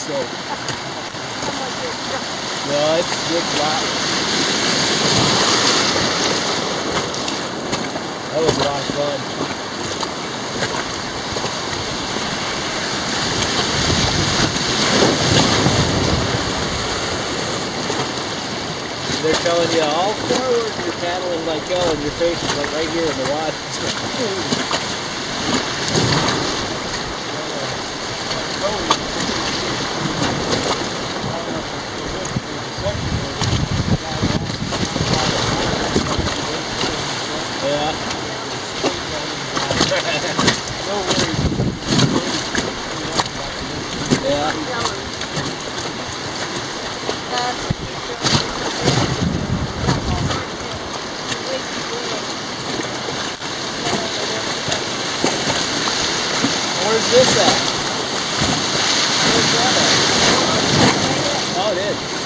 so. No, it's flat. That was a lot of fun. They're telling you all forward, your paddle is like go, and your face is like right here in the water. Yeah. Yeah. Where's this at? Where's that at? Oh, it is.